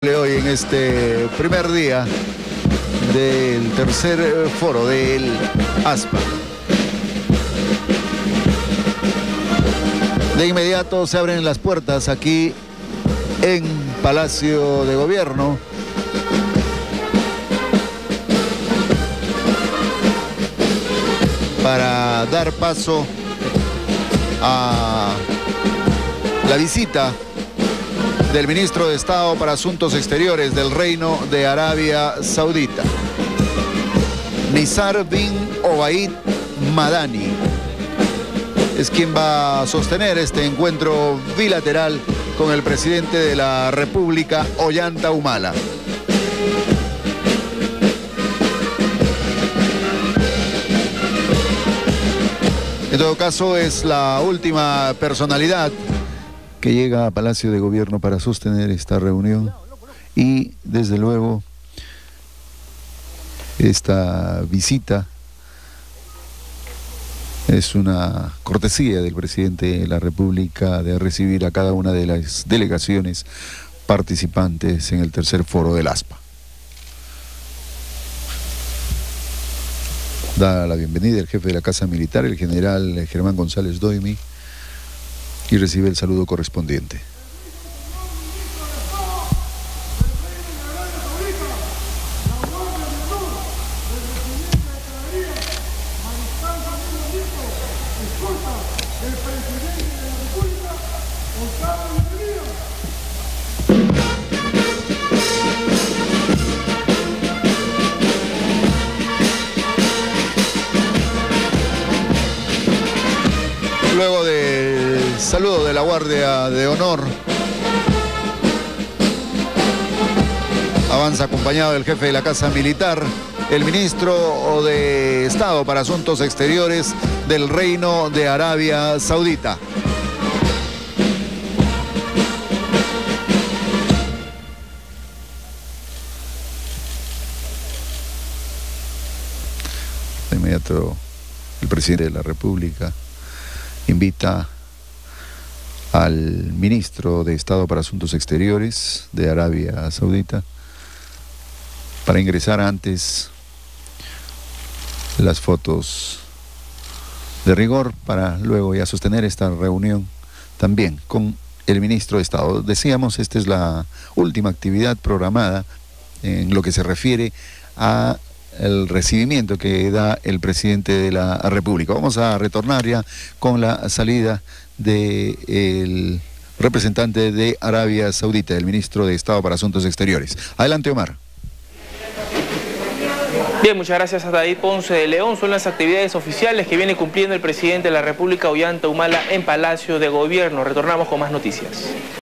Hoy en este primer día del tercer foro del ASPA. De inmediato se abren las puertas aquí en Palacio de Gobierno. Para dar paso a la visita del ministro de Estado para Asuntos Exteriores del Reino de Arabia Saudita, Nizar bin Obaid Madani. Es quien va a sostener este encuentro bilateral con el presidente de la República, Ollanta Humala. En todo caso, es la última personalidad que llega a Palacio de Gobierno para sostener esta reunión y, desde luego, esta visita es una cortesía del presidente de la República de recibir a cada una de las delegaciones participantes en el tercer foro del ASPA. Da la bienvenida el jefe de la Casa Militar, el general Germán González Doimi, y recibe el saludo correspondiente. Luego del saludo de la Guardia de Honor, avanza acompañado del jefe de la Casa Militar, el ministro de Estado para Asuntos Exteriores del Reino de Arabia Saudita. De inmediato, el presidente de la República invita al ministro de Estado para Asuntos Exteriores de Arabia Saudita para ingresar antes las fotos de rigor para luego ya sostener esta reunión también con el ministro de Estado. Decíamos, esta es la última actividad programada en lo que se refiere a el recibimiento que da el presidente de la República. Vamos a retornar ya con la salida del representante de Arabia Saudita, el ministro de Estado para Asuntos Exteriores. Adelante, Omar. Bien, muchas gracias a David Ponce de León. Son las actividades oficiales que viene cumpliendo el presidente de la República, Ollanta Humala, en Palacio de Gobierno. Retornamos con más noticias.